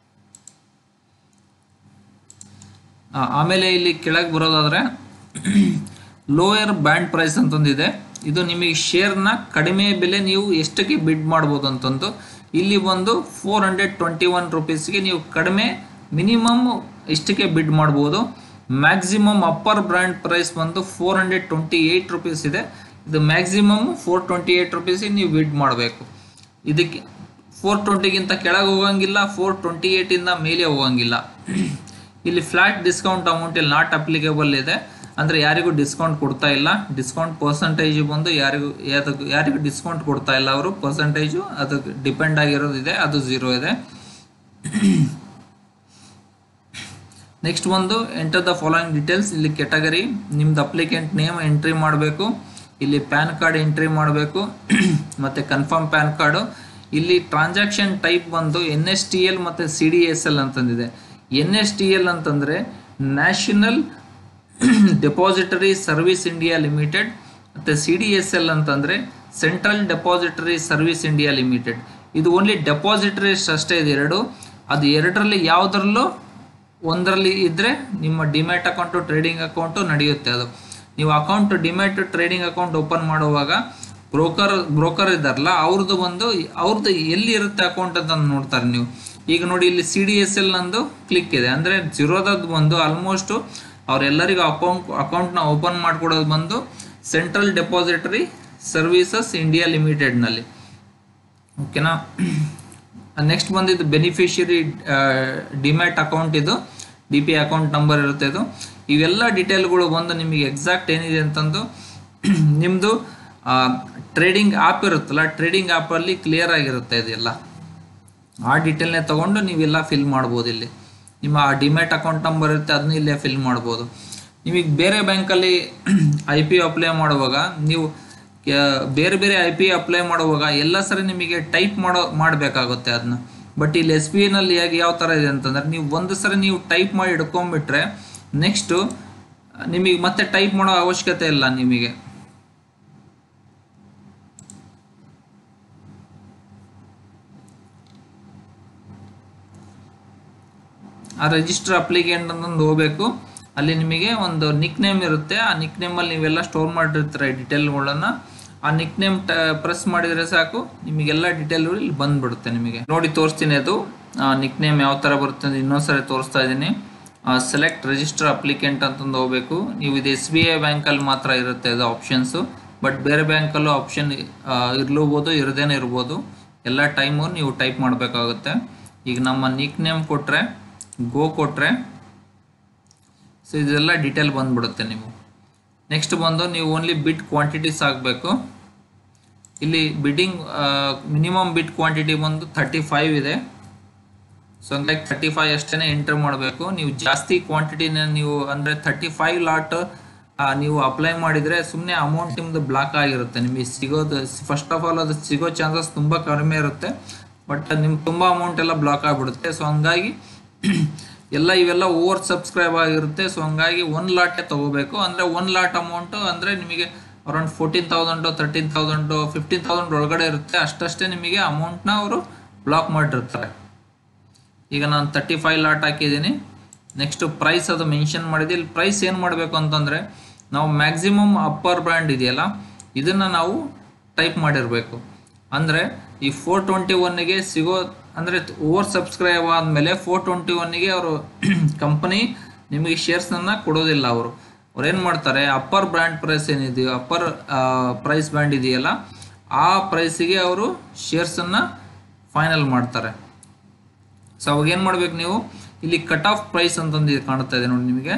ಆಮೇಲೆ ಇಲ್ಲಿ ಕೆಳಗೆ ಬರೋದಾದರೆ ಲೋಯರ್ ಬ್ಯಾಂಡ್ ಪ್ರೈಸ್ ಅಂತಂದಿದೆ. ಇದು ನಿಮಗೆ ಶೇರ್ನ ಕಡಿಮೆ ಬೆಲೆ ನೀವು ಎಷ್ಟಕ್ಕೆ ಬಿಡ್ ಮಾಡ್ಬೋದು ಅಂತಂದು. ಇಲ್ಲಿ ಬಂದು 421 ರೂಪೀಸ್ಗೆ ನೀವು ಕಡಿಮೆ ಮಿನಿಮಮ್ ಇಷ್ಟಕ್ಕೆ ಬಿಡ್ ಮಾಡ್ಬೋದು. ಮ್ಯಾಕ್ಸಿಮಮ್ ಅಪ್ಪರ್ ಬ್ರ್ಯಾಂಡ್ ಪ್ರೈಸ್ ಬಂದು 428 ರೂಪೀಸ್ ಇದೆ. ಇದು ಮ್ಯಾಕ್ಸಿಮಮ್ 428 ರೂಪೀಸಿಗೆ ನೀವು ಬಿಡ್ ಮಾಡಬೇಕು. ಇದಕ್ಕೆ 420ಗಿಂತ ಕೆಳಗೆ ಹೋಗಂಗಿಲ್ಲ, 428ಇಂದ ಮೇಲೆ ಹೋಗಂಗಿಲ್ಲ. ಇಲ್ಲಿ ಫ್ಲಾಟ್ ಡಿಸ್ಕೌಂಟ್ ಅಮೌಂಟ್ ಇಲ್ಲಿ ನಾಟ್ ಅಪ್ಲಿಕೇಬಲ್ ಇದೆ. ಅಂದರೆ ಯಾರಿಗೂ ಡಿಸ್ಕೌಂಟ್ ಕೊಡ್ತಾ ಇಲ್ಲ. ಡಿಸ್ಕೌಂಟ್ ಪರ್ಸೆಂಟೇಜು ಬಂದು ಯಾರಿಗೂ ಡಿಸ್ಕೌಂಟ್ ಕೊಡ್ತಾ ಇಲ್ಲ ಅವರು. ಪರ್ಸೆಂಟೇಜು ಅದಕ್ಕೆ ಡಿಪೆಂಡ್ ಆಗಿರೋದಿದೆ, ಅದು 0 ಇದೆ. ನೆಕ್ಸ್ಟ್ ಒಂದು ಎಂಟರ್ ದ ಫಾಲೋಯಿಂಗ್ ಡೀಟೇಲ್ಸ್. ಇಲ್ಲಿ ಕೆಟಗರಿ ನಿಮ್ದು ಅಪ್ಲಿಕೆಂಟ್ ನೇಮ್ ಎಂಟ್ರಿ ಮಾಡಬೇಕು. ಇಲ್ಲಿ ಪ್ಯಾನ್ ಕಾರ್ಡ್ ಎಂಟ್ರಿ ಮಾಡಬೇಕು ಮತ್ತು ಕನ್ಫರ್ಮ್ ಪ್ಯಾನ್ ಕಾರ್ಡು. ಇಲ್ಲಿ ಟ್ರಾನ್ಸಾಕ್ಷನ್ ಟೈಪ್ ಬಂದು NSTL ಮತ್ತು CDSL ಅಂತಂದಿದೆ. NSTL ಅಂತಂದರೆ national depository service India limited ಮತ್ತು CDSL ಅಂತಂದರೆ central depository service India limited. ಇದು ಓನ್ಲಿ ಡೆಪಾಸಿಟರೀಸ್ ಅಷ್ಟೇ ಇದೆ ಎರಡು. ಅದು ಎರಡರಲ್ಲಿ ಯಾವುದರಲ್ಲೂ ಒಂದರಲ್ಲಿ ಇದ್ದರೆ ನಿಮ್ಮ ಡಿಮ್ಯಾಟ್ ಅಕೌಂಟು ಟ್ರೇಡಿಂಗ್ ಅಕೌಂಟು ನಡೆಯುತ್ತೆ. ಅದು ನೀವು account demat trading account open ಮಾಡುವಾಗ ಬ್ರೋಕರ್ ಇದ್ದಾರಲ್ಲ ಅವ್ರದ್ದು ಎಲ್ಲಿ ಇರುತ್ತೆ ಅಕೌಂಟ್ ಅಂತ ನೋಡ್ತಾರೆ ನೀವು. ಈಗ ನೋಡಿ ಇಲ್ಲಿ CDSL ನಂದು ಕ್ಲಿಕ್ ಇದೆ, ಅಂದರೆ ಜಿರೋದದ್ದು ಬಂದು ಆಲ್ಮೋಸ್ಟು ಅವರೆಲ್ಲರಿಗೂ ಅಕೌಂಟ್ನ ಓಪನ್ ಮಾಡಿಕೊಡೋದು ಬಂದು ಸೆಂಟ್ರಲ್ ಡೆಪಾಸಿಟರಿ ಸರ್ವಿಸಸ್ ಇಂಡಿಯಾ ಲಿಮಿಟೆಡ್ನಲ್ಲಿ. ಓಕೆನಾ. ನೆಕ್ಸ್ಟ್ ಬಂದಿದ್ದು ಬೆನಿಫಿಷಿಯರಿ ಡಿಮ್ಯಾಟ್ ಅಕೌಂಟ್, ಇದು DP ಅಕೌಂಟ್ ನಂಬರ್ ಇರುತ್ತೆ. ಇದು ಇವೆಲ್ಲ ಡೀಟೇಲ್ಗಳು ಬಂದು ನಿಮಗೆ ಎಕ್ಸಾಕ್ಟ್ ಏನಿದೆ ಅಂತಂದು ನಿಮ್ಮದು ಟ್ರೇಡಿಂಗ್ ಆ್ಯಪ್ ಇರುತ್ತಲ್ಲ, ಟ್ರೇಡಿಂಗ್ ಆ್ಯಪಲ್ಲಿ ಕ್ಲಿಯರ್ ಆಗಿರುತ್ತೆ ಇದೆಲ್ಲ. ಆ ಡೀಟೇಲ್ನೇ ತೊಗೊಂಡು ನೀವೆಲ್ಲ ಫಿಲ್ ಮಾಡ್ಬೋದು. ಇಲ್ಲಿ ನಿಮ್ಮ ಡಿಮ್ಯಾಟ್ ಅಕೌಂಟ್ ನಂಬರ್ ಇರುತ್ತೆ, ಅದನ್ನ ಇಲ್ಲೇ ಫಿಲ್ ಮಾಡ್ಬೋದು. ನಿಮಗೆ ಬೇರೆ ಬ್ಯಾಂಕಲ್ಲಿ IPO ಅಪ್ಲೈ ಮಾಡುವಾಗ ನೀವು ಬೇರೆ ಬೇರೆ IPO ಅಪ್ಲೈ ಮಾಡುವಾಗ ಎಲ್ಲ ಸರಿ ನಿಮಗೆ ಟೈಪ್ ಮಾಡಬೇಕಾಗುತ್ತೆ ಅದನ್ನ. ಬಟ್ ಇಲ್ಲಿ SBI ನಲ್ಲಿ ಯಾವ ಥರ ಇದೆ ಅಂತಂದರೆ ನೀವು ಒಂದು ಸರಿ ನೀವು ಟೈಪ್ ಮಾಡಿ ಹಿಡ್ಕೊಂಡ್ಬಿಟ್ರೆ ನೆಕ್ಸ್ಟು ನಿಮಗೆ ಮತ್ತೆ ಟೈಪ್ ಮಾಡೋ ಅವಶ್ಯಕತೆ ಇಲ್ಲ. ನಿಮಗೆ ಆ ರಿಜಿಸ್ಟರ್ ಅಪ್ಲಿಕೆಂಟ್ ಅಂತಂದು ಹೋಗಬೇಕು. ಅಲ್ಲಿ ನಿಮಗೆ ಒಂದು ನಿಕ್ ನೇಮ್ ಇರುತ್ತೆ, ಆ ನಿಕ್ ನೇಮಲ್ಲಿ ನೀವೆಲ್ಲ ಸ್ಟೋರ್ ಮಾಡಿರ್ತೀರ ಈ ಡೀಟೇಲ್ಗಳನ್ನು. ಆ ನಿಕ್ ನೇಮ್ ಪ್ರೆಸ್ ಮಾಡಿದರೆ ಸಾಕು, ನಿಮಗೆಲ್ಲ ಡೀಟೇಲ್ಗಳು ಇಲ್ಲಿ ಬಂದ್ಬಿಡುತ್ತೆ. ನಿಮಗೆ ನೋಡಿ ತೋರಿಸ್ತೀನಿ, ಅದು ನಿಕ್ ನೇಮ್ ಯಾವ ಥರ ಬರುತ್ತೆ ಅಂತ ಇನ್ನೊಂದ್ಸರಿ ತೋರಿಸ್ತಾ ಇದ್ದೀನಿ. ಸೆಲೆಕ್ಟ್ ರಿಜಿಸ್ಟರ್ ಅಪ್ಲಿಕೆಂಟ್ ಅಂತಂದು ಹೋಗಬೇಕು. ನೀವು ಇದು SBI ಬ್ಯಾಂಕಲ್ಲಿ ಮಾತ್ರ ಇರುತ್ತೆ ಅದು ಆಪ್ಷನ್ಸು, ಬಟ್ ಬೇರೆ ಬ್ಯಾಂಕಲ್ಲೂ ಆಪ್ಷನ್ ಇರ್ಲೂಬೋದು, ಇರದೇನೆ ಇರ್ಬೋದು. ಎಲ್ಲ ಟೈಮು ನೀವು ಟೈಪ್ ಮಾಡಬೇಕಾಗುತ್ತೆ. ಈಗ ನಮ್ಮ ನಿಕ್ ನೇಮ್ ಕೊಟ್ಟರೆ, ಗೋ ಕೊಟ್ಟರೆ, ಸೊ ಇದೆಲ್ಲ ಡೀಟೇಲ್ ಬಂದ್ಬಿಡುತ್ತೆ. ನೀವು ನೆಕ್ಸ್ಟ್ ಬಂದು ನೀವು ಓನ್ಲಿ ಬಿಡ್ ಕ್ವಾಂಟಿಟೀಸ್ ಆಗಬೇಕು. ಇಲ್ಲಿ ಬಿಡ್ಡಿಂಗ್ ಮಿನಿಮಮ್ ಬಿಡ್ ಕ್ವಾಂಟಿಟಿ ಬಂದು 35 ಇದೆ. ಸೊ ಹಂಗಾಗಿ 35 ಅಷ್ಟೇ ಎಂಟರ್ ಮಾಡಬೇಕು. ನೀವು ಜಾಸ್ತಿ ಕ್ವಾಂಟಿಟಿನ ನೀವು ಅಂದರೆ 35 ಲಾಟ್ ನೀವು ಅಪ್ಲೈ ಮಾಡಿದರೆ ಸುಮ್ಮನೆ ಅಮೌಂಟ್ ನಿಮ್ಮದು ಬ್ಲಾಕ್ ಆಗಿರುತ್ತೆ. ನಿಮಗೆ ಸಿಗೋದು ಫಸ್ಟ್ ಆಫ್ ಆಲ್ ಅದು ಸಿಗೋ ಚಾನ್ಸಸ್ ತುಂಬ ಕಡಿಮೆ ಇರುತ್ತೆ, ಬಟ್ ನಿಮ್ಗೆ ತುಂಬ ಅಮೌಂಟ್ ಎಲ್ಲ ಬ್ಲಾಕ್ ಆಗಿಬಿಡುತ್ತೆ. ಸೊ ಹಂಗಾಗಿ ಇವೆಲ್ಲ ಓವರ್ ಸಬ್ಸ್ಕ್ರೈಬ್ ಆಗಿರುತ್ತೆ. ಸೊ ಹಂಗಾಗಿ 1 ಲಾಟೇ ತೊಗೋಬೇಕು. ಅಂದರೆ 1 ಲಾಟ್ ಅಮೌಂಟು ಅಂದರೆ ನಿಮಗೆ ಅರೌಂಡ್ 14,000 13,000 15,000 ಒಳಗಡೆ ಇರುತ್ತೆ. ಅಷ್ಟೇ ನಿಮಗೆ ಅಮೌಂಟ್ನ ಅವರು ಬ್ಲಾಕ್ ಮಾಡಿರ್ತಾರೆ. ಈಗ ನಾನು 35 ಲಾಟ್ ಹಾಕಿದ್ದೀನಿ. ನೆಕ್ಸ್ಟ್ ಪ್ರೈಸ್ ಅದು ಮೆನ್ಷನ್ ಮಾಡಿದೆ. ಇಲ್ಲಿ ಪ್ರೈಸ್ ಏನು ಮಾಡಬೇಕು ಅಂತಂದರೆ ನಾವು ಮ್ಯಾಕ್ಸಿಮಮ್ ಅಪ್ಪರ್ ಬ್ರ್ಯಾಂಡ್ ಇದೆಯಲ್ಲ ಇದನ್ನು ನಾವು ಟೈಪ್ ಮಾಡಿರಬೇಕು. ಅಂದರೆ ಈ 421ಗೆ ಸಿಗೋ ಅಂದರೆ ಓವರ್ ಸಬ್ಸ್ಕ್ರೈಬ್ ಆದಮೇಲೆ 421ಗೆ ಅವರು ಕಂಪನಿ ನಿಮಗೆ ಶೇರ್ಸನ್ನು ಕೊಡೋದಿಲ್ಲ. ಅವ್ರು ಏನು ಮಾಡ್ತಾರೆ, ಅಪ್ಪರ್ ಬ್ರ್ಯಾಂಡ್ ಪ್ರೈಸ್ ಏನಿದೆಯೋ ಅಪ್ಪರ್ ಪ್ರೈಸ್ ಬ್ಯಾಂಡ್ ಇದೆಯಲ್ಲ ಆ ಪ್ರೈಸಿಗೆ ಅವರು ಶೇರ್ಸನ್ನು ಫೈನಲ್ ಮಾಡ್ತಾರೆ. ಸೊ ಅವಾಗ ಏನು ಮಾಡ್ಬೇಕು, ನೀವು ಇಲ್ಲಿ ಕಟ್ ಆಫ್ ಪ್ರೈಸ್ ಅಂತಂದು ಕಾಣ್ತಾ ಇದೆ ನೋಡಿ ನಿಮಗೆ.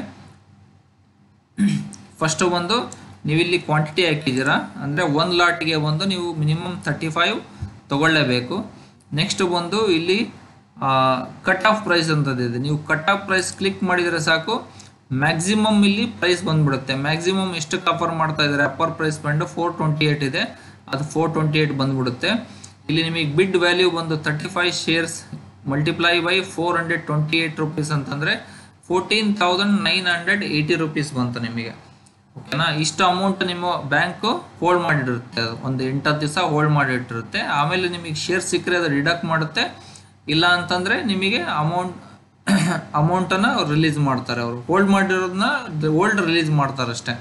ಫಸ್ಟು ಬಂದು ನೀವಿಲ್ಲಿ ಕ್ವಾಂಟಿಟಿ ಹಾಕಿದ್ದೀರಾ ಅಂದರೆ 1 ಲಾಟ್ಗೆ ಬಂದು ನೀವು ಮಿನಿಮಮ್ 35 ತೊಗೊಳ್ಳೇಬೇಕು. ನೆಕ್ಸ್ಟ್ ಬಂದು ಇಲ್ಲಿ ಕಟ್ ಆಫ್ ಪ್ರೈಸ್ ಅಂತದಿದೆ. ನೀವು ಕಟ್ ಆಫ್ ಪ್ರೈಸ್ ಕ್ಲಿಕ್ ಮಾಡಿದರೆ ಸಾಕು, ಮ್ಯಾಕ್ಸಿಮಮ್ ಇಲ್ಲಿ ಪ್ರೈಸ್ ಬಂದ್ಬಿಡುತ್ತೆ. ಮ್ಯಾಕ್ಸಿಮಮ್ ಎಷ್ಟಕ್ಕೆ ಆಫರ್ ಮಾಡ್ತಾ ಇದ್ದಾರೆ, ಅಪ್ಪರ್ ಪ್ರೈಸ್ ಬ್ಯಾಂಡು 428 ಇದೆ, ಅದು 428 ಬಂದ್ಬಿಡುತ್ತೆ. ಇಲ್ಲಿ ನಿಮಗೆ ಬಿಡ್ ವ್ಯಾಲ್ಯೂ ಬಂದು 35 ಶೇರ್ಸ್ ಮಲ್ಟಿಪ್ಲೈ ಬೈ 428 ರುಪೀಸ್ ಅಂತಂದರೆ 14,980 ರುಪೀಸ್ ಬಂತು ನಿಮಗೆ. ಓಕೆನಾ. ಇಷ್ಟು ಅಮೌಂಟ್ ನಿಮ್ಮ ಬ್ಯಾಂಕು ಹೋಲ್ಡ್ ಮಾಡಿರುತ್ತೆ, ಅದು ಒಂದು 8-10 ದಿವಸ ಹೋಲ್ಡ್ ಮಾಡಿಟ್ಟಿರುತ್ತೆ. ಆಮೇಲೆ ನಿಮಗೆ ಶೇರ್ ಸಿಕ್ಕರೆ ಅದು ಡಿಡಕ್ಟ್ ಮಾಡುತ್ತೆ, ಇಲ್ಲ ಅಂತಂದರೆ ನಿಮಗೆ ಅಮೌಂಟನ್ನು ರಿಲೀಸ್ ಮಾಡ್ತಾರೆ. ಅವರು ಹೋಲ್ಡ್ ಮಾಡಿರೋದನ್ನ ರಿಲೀಸ್ ಮಾಡ್ತಾರೆ ಅಷ್ಟೇ.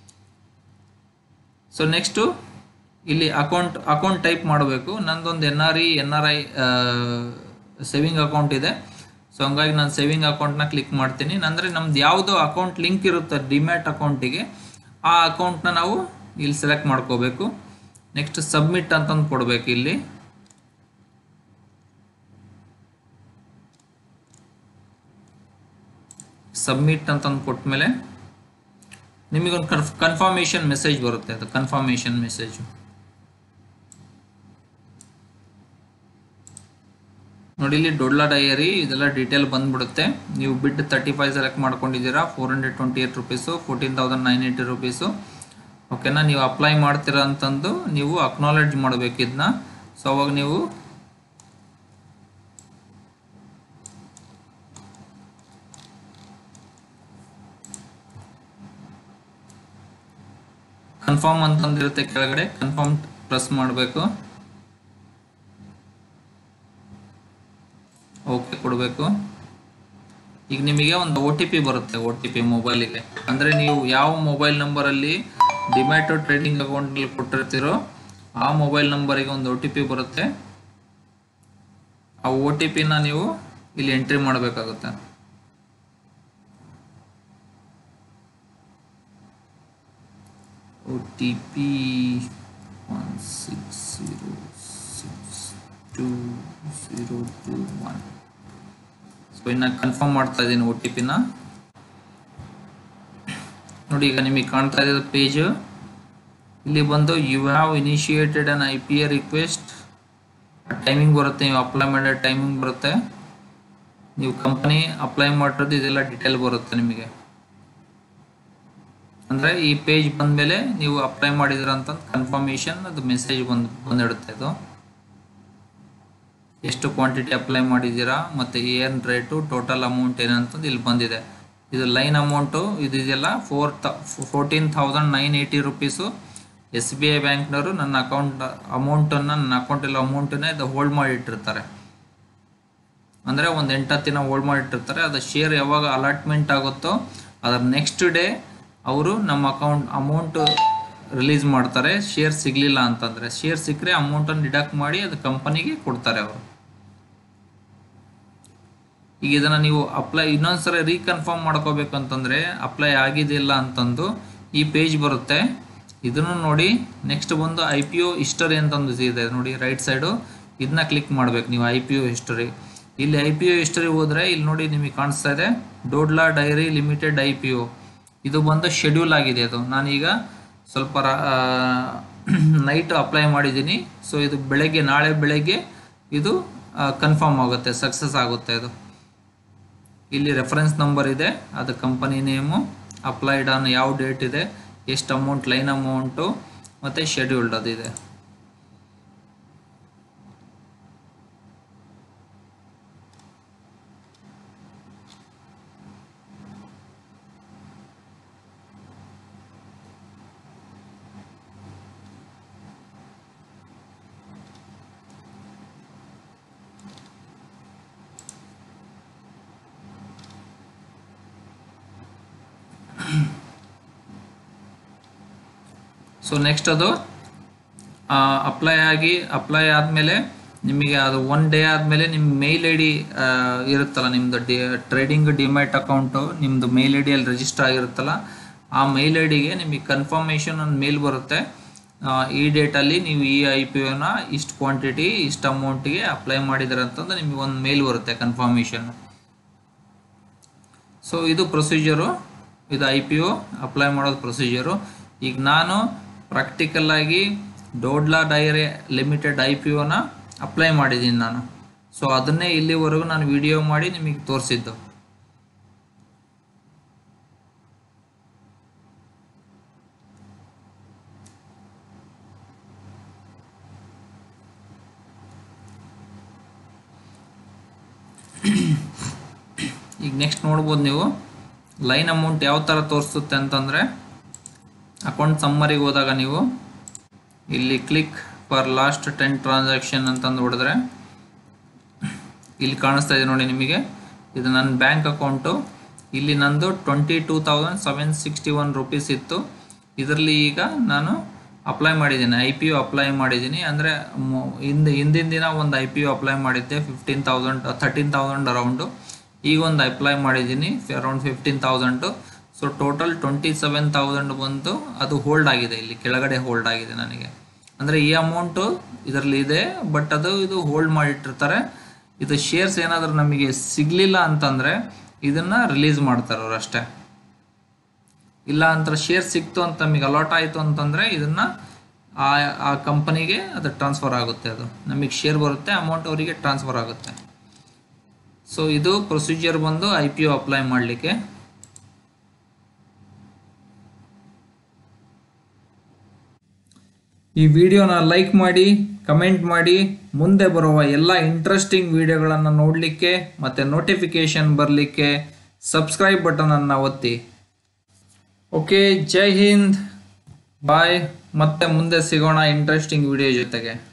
ಸೊ ನೆಕ್ಸ್ಟು ಇಲ್ಲಿ ಅಕೌಂಟ್ ಟೈಪ್ ಮಾಡಬೇಕು. ನಂದೊಂದು NRI ಸೇವಿಂಗ್ ಅಕೌಂಟ್ ಇದೆ. ಸೊ ಹಂಗಾಗಿ ನಾನು ಸೇವಿಂಗ್ ಅಕೌಂಟ್ನ ಕ್ಲಿಕ್ ಮಾಡ್ತೀನಿ. ಅಂದರೆ ನಮ್ದು ಯಾವುದು ಅಕೌಂಟ್ ಲಿಂಕ್ ಇರುತ್ತೆ ಡಿಮ್ಯಾಟ್ ಅಕೌಂಟಿಗೆ ಆ ಅಕೌಂಟ್ನ ನಾವು ಇಲ್ಲಿ ಸೆಲೆಕ್ಟ್ ಮಾಡ್ಕೋಬೇಕು. ನೆಕ್ಸ್ಟ್ ಸಬ್ಮಿಟ್ ಅಂತಂದು ಕೊಡಬೇಕು. ಇಲ್ಲಿ ಸಬ್ಮಿಟ್ ಅಂತಂದು ಕೊಟ್ಮೇಲೆ ನಿಮಗೊಂದು ಕನ್ಫರ್ಮೇಷನ್ ಮೆಸೇಜ್ ಬರುತ್ತೆ. ಅದು ಕನ್ಫರ್ಮೇಷನ್ ಮೆಸೇಜು ನೋಡಿ. ಇಲ್ಲಿ ಡೊಡ್ಲಾ ಡೈರಿ ಇದೆಲ್ಲ ಡೀಟೇಲ್ ಬಂದ್ಬಿಡುತ್ತೆ. ನೀವು ಬಿಡ್ 35 ಸೆಲೆಕ್ಟ್ ಮಾಡ್ಕೊಂಡಿದ್ದೀರಾ, 428 ರುಪೀಸು, 14,980 ರುಪೀಸು. ಓಕೆನಾ. ನೀವು ಅಪ್ಲೈ ಮಾಡ್ತೀರಾ ಅಂತಂದು ನೀವು ಅಕ್ನಾಲೆಡ್ಜ್ ಮಾಡಬೇಕು ಇದನ್ನ. ಸೊ ಅವಾಗ ನೀವು ಕನ್ಫರ್ಮ್ ಅಂತಂದಿರುತ್ತೆ ಕೆಳಗಡೆ, ಕನ್ಫರ್ಮ್ ಪ್ರೆಸ್ ಮಾಡಬೇಕು. ಓಕೆ ಕೊಡಬೇಕು. ಈಗ ನಿಮಗೆ ಒಂದು OTP ಬರುತ್ತೆ, OTP ಮೊಬೈಲಿಗೆ. ಅಂದರೆ ನೀವು ಯಾವ ಮೊಬೈಲ್ ನಂಬರಲ್ಲಿ ಡಿಮ್ಯಾಟೋ ಟ್ರೇಡಿಂಗ್ ಅಕೌಂಟಲ್ಲಿ ಕೊಟ್ಟಿರ್ತೀರೋ ಆ ಮೊಬೈಲ್ ನಂಬರಿಗೆ ಒಂದು OTP ಬರುತ್ತೆ. ಆ OTPನ ನೀವು ಇಲ್ಲಿ ಎಂಟ್ರಿ ಮಾಡಬೇಕಾಗುತ್ತೆ. OTP 16062021. ಸೊ ಇನ್ನು ಕನ್ಫರ್ಮ್ ಮಾಡ್ತಾ ಇದ್ದೀನಿ OTPನ. ನೋಡಿ ಈಗ ನಿಮಗೆ ಕಾಣ್ತಾ ಇದೆ ಪೇಜ್. ಇಲ್ಲಿ ಬಂದು you have initiated an IPA request. Timing ಬರುತ್ತೆ, ನೀವು ಅಪ್ಲೈ ಮಾಡೋ ಟೈಮಿಂಗ್ ಬರುತ್ತೆ, ನೀವು ಕಂಪನಿ ಅಪ್ಲೈ ಮಾಡಿರೋದು ಇದೆಲ್ಲ ಡಿಟೇಲ್ ಬರುತ್ತೆ ನಿಮಗೆ. ಅಂದರೆ ಈ ಪೇಜ್ ಬಂದಮೇಲೆ ನೀವು ಅಪ್ಲೈ ಮಾಡಿದ್ರ ಅಂತ ಕನ್ಫರ್ಮೇಷನ್ ಅದು ಮೆಸೇಜ್ ಬಂದಿಡುತ್ತೆ. ಇದು ಎಷ್ಟು ಕ್ವಾಂಟಿಟಿ ಅಪ್ಲೈ ಮಾಡಿದ್ದೀರಾ ಮತ್ತು ಏನು ರೇಟು, ಟೋಟಲ್ ಅಮೌಂಟ್ ಏನಂತಂದು ಇಲ್ಲಿ ಬಂದಿದೆ. ಇದು ಲೈನ್ ಅಮೌಂಟು ಇದೆಯಲ್ಲ 14,980 ರುಪೀಸು. SBI ಬ್ಯಾಂಕ್ನವರು ನನ್ನ ಅಮೌಂಟನ್ನು ನನ್ನ ಅಕೌಂಟಲ್ಲಿ ಅಮೌಂಟನ್ನೇ ಇದು ಹೋಲ್ಡ್ ಮಾಡಿಟ್ಟಿರ್ತಾರೆ. ಅಂದರೆ ಒಂದು 8-10 ದಿನ ಹೋಲ್ಡ್ ಮಾಡಿಟ್ಟಿರ್ತಾರೆ. ಅದು ಶೇರ್ ಯಾವಾಗ ಅಲಾಟ್ಮೆಂಟ್ ಆಗುತ್ತೋ ಅದರ ನೆಕ್ಸ್ಟ್ ಡೇ ಅವರು ನಮ್ಮ ಅಮೌಂಟು ರಿಲೀಸ್ ಮಾಡ್ತಾರೆ. ಶೇರ್ ಸಿಗಲಿಲ್ಲ ಅಂತಂದರೆ, ಶೇರ್ ಸಿಕ್ಕರೆ ಅಮೌಂಟನ್ನು ಡಿಡಕ್ಟ್ ಮಾಡಿ ಅದು ಕಂಪನಿಗೆ ಕೊಡ್ತಾರೆ ಅವರು. ಈಗ ಇದನ್ನು ನೀವು ಇನ್ನೊಂದ್ಸರಿ ರೀಕನ್ಫರ್ಮ್ ಮಾಡ್ಕೋಬೇಕಂತಂದರೆ ಅಪ್ಲೈ ಆಗಿದೆಯಿಲ್ಲ ಅಂತಂದು ಈ ಪೇಜ್ ಬರುತ್ತೆ. ಇದನ್ನು ನೋಡಿ. ನೆಕ್ಸ್ಟ್ ಬಂದು IPO ಹಿಸ್ಟರಿ ಅಂತಂದು ಇದೆ ನೋಡಿ ರೈಟ್ ಸೈಡು, ಇದನ್ನ ಕ್ಲಿಕ್ ಮಾಡಬೇಕು ನೀವು. IPO ಹಿಸ್ಟರಿ, ಇಲ್ಲಿ IPO ಹಿಸ್ಟರಿ ಹೋದರೆ ಇಲ್ಲಿ ನೋಡಿ ನಿಮಗೆ ಕಾಣಿಸ್ತಾ ಇದೆ ಡೋಡ್ಲಾ ಡೈರಿ ಲಿಮಿಟೆಡ್ IPO. ಇದು ಬಂದು ಶೆಡ್ಯೂಲ್ ಆಗಿದೆ. ಅದು ನಾನೀಗ ಸ್ವಲ್ಪ ನೈಟ್ ಅಪ್ಲೈ ಮಾಡಿದ್ದೀನಿ. ಸೊ ಇದು ನಾಳೆ ಬೆಳಗ್ಗೆ ಇದು ಕನ್ಫರ್ಮ್ ಆಗುತ್ತೆ, ಸಕ್ಸಸ್ ಆಗುತ್ತೆ. ಇದು ಇಲ್ಲಿ ರೆಫರೆನ್ಸ್ ನಂಬರ್ ಇದೆ, ಅದು ಕಂಪನಿ ನೇಮು, ಅಪ್ಲೈಡ್ ಆನ್ ಯಾವ ಡೇಟ್ ಇದೆ, ಎಷ್ಟು ಅಮೌಂಟ್, ಲೈನ್ ಅಮೌಂಟು ಮತ್ತು ಶೆಡ್ಯೂಲ್ಡ್ ಅದಿದೆ. ಸೊ ನೆಕ್ಸ್ಟ್ ಅದು ಅಪ್ಲೈ ಆದಮೇಲೆ ನಿಮಗೆ ಅದು 1 ಡೇ ಆದಮೇಲೆ ನಿಮ್ಮ ಮೇಲ್ ID ಇರುತ್ತಲ್ಲ, ನಿಮ್ಮದು ಟ್ರೇಡಿಂಗ್ ಡಿಮ್ಯಾಟ್ ಅಕೌಂಟು ನಿಮ್ಮದು ಮೇಲ್ IDಯಲ್ಲಿ ರಿಜಿಸ್ಟರ್ ಆಗಿರುತ್ತಲ್ಲ, ಆ ಮೇಲ್ IDಗೆ ನಿಮಗೆ ಕನ್ಫರ್ಮೇಷನ್ ಒಂದು ಮೇಲ್ ಬರುತ್ತೆ. ಈ ಡೇಟಲ್ಲಿ ನೀವು ಈ IPOನ ಇಷ್ಟು ಕ್ವಾಂಟಿಟಿ ಇಷ್ಟು ಅಮೌಂಟಿಗೆ ಅಪ್ಲೈ ಮಾಡಿದ್ರೆ ಅಂತಂದು ನಿಮಗೆ ಒಂದು ಮೇಲ್ ಬರುತ್ತೆ ಕನ್ಫರ್ಮೇಷನ್. ಸೊ ಇದು ಪ್ರೊಸೀಜರು, ಇದು IPO ಅಪ್ಲೈ ಮಾಡೋದು ಪ್ರೊಸೀಜರು. ಈಗ ನಾನು ಪ್ರಾಕ್ಟಿಕಲ್ ಆಗಿ ಡೋಡ್ಲಾ ಡೈರಿ ಲಿಮಿಟೆಡ್ IPOನ ಅಪ್ಲೈ ಮಾಡಿದ್ದೀನಿ ನಾನು. ಸೊ ಅದನ್ನೇ ಇಲ್ಲಿವರೆಗೂ ನಾನು ವಿಡಿಯೋ ಮಾಡಿ ನಿಮಗೆ ತೋರಿಸಿದ್ದು. ಈಗ ನೆಕ್ಸ್ಟ್ ನೋಡ್ಬೋದು ನೀವು ಲೈನ್ ಅಮೌಂಟ್ ಯಾವ ಥರ ತೋರಿಸುತ್ತೆ ಅಂತಂದರೆ, ಅಕೌಂಟ್ ಸಮ್ಮರಿಗೆ ಹೋದಾಗ ನೀವು ಇಲ್ಲಿ ಕ್ಲಿಕ್ ಫಾರ್ ಲಾಸ್ಟ್ 10 ಟ್ರಾನ್ಸಾಕ್ಷನ್ ಅಂತಂದು ಹೊಡೆದ್ರೆ ಇಲ್ಲಿ ಕಾಣಿಸ್ತಾ ಇದೆ ನೋಡಿ ನಿಮಗೆ. ಇದು ನನ್ನ ಬ್ಯಾಂಕ್ ಅಕೌಂಟು. ಇಲ್ಲಿ ನಂದು 22,761 ರೂಪೀಸ್ ಇತ್ತು. ಇದರಲ್ಲಿ ಈಗ ನಾನು ಅಪ್ಲೈ ಮಾಡಿದ್ದೀನಿ, IPO ಅಪ್ಲೈ ಮಾಡಿದ್ದೀನಿ. ಅಂದರೆ ಹಿಂದಿನ ದಿನ ಒಂದು IPO ಅಪ್ಲೈ ಮಾಡಿದ್ದೆ 13,000 ಅರೌಂಡು. ಈಗ ಒಂದು ಅಪ್ಲೈ ಮಾಡಿದ್ದೀನಿ ಅರೌಂಡ್ 15,000. ಸೊ ಟೋಟಲ್ 27,000 ಬಂದು ಅದು ಹೋಲ್ಡ್ ಆಗಿದೆ, ಇಲ್ಲಿ ಕೆಳಗಡೆ ಹೋಲ್ಡ್ ಆಗಿದೆ ನನಗೆ. ಅಂದರೆ ಈ ಅಮೌಂಟು ಇದರಲ್ಲಿ ಇದೆ, ಬಟ್ ಇದು ಹೋಲ್ಡ್ ಮಾಡಿಟ್ಟಿರ್ತಾರೆ. ಇದು ಶೇರ್ಸ್ ಏನಾದರೂ ನಮಗೆ ಸಿಗಲಿಲ್ಲ ಅಂತಂದರೆ ಇದನ್ನು ರಿಲೀಸ್ ಮಾಡ್ತಾರೆ ಅವರು ಅಷ್ಟೇ. ಇಲ್ಲ ಅಂತ ಶೇರ್ ಸಿಕ್ತು ಅಂತ ನಮಗೆ ಅಲಾಟ್ ಆಯಿತು ಅಂತಂದರೆ ಇದನ್ನು ಆ ಕಂಪನಿಗೆ ಅದು ಟ್ರಾನ್ಸ್ಫರ್ ಆಗುತ್ತೆ. ಅದು ನಮಗೆ ಶೇರ್ ಬರುತ್ತೆ, ಅಮೌಂಟ್ ಅವರಿಗೆ ಟ್ರಾನ್ಸ್ಫರ್ ಆಗುತ್ತೆ. ಸೊ ಇದು ಪ್ರೊಸೀಜರ್ ಬಂದು IPO ಅಪ್ಲೈ ಮಾಡಲಿಕ್ಕೆ. ಈ ವಿಡಿಯೋನ ಲೈಕ್ ಮಾಡಿ, ಕಮೆಂಟ್ ಮಾಡಿ. ಮುಂದೆ ಬರುವ ಎಲ್ಲ ಇಂಟ್ರೆಸ್ಟಿಂಗ್ ವಿಡಿಯೋಗಳನ್ನು ನೋಡಲಿಕ್ಕೆ ಮತ್ತು ನೋಟಿಫಿಕೇಷನ್ ಬರಲಿಕ್ಕೆ ಸಬ್ಸ್ಕ್ರೈಬ್ ಬಟನನ್ನು ಒತ್ತಿ. ಓಕೆ, ಜೈ ಹಿಂದ್, ಬಾಯ್. ಮತ್ತೆ ಮುಂದೆ ಸಿಗೋಣ ಇಂಟ್ರೆಸ್ಟಿಂಗ್ ವಿಡಿಯೋ ಜೊತೆಗೆ.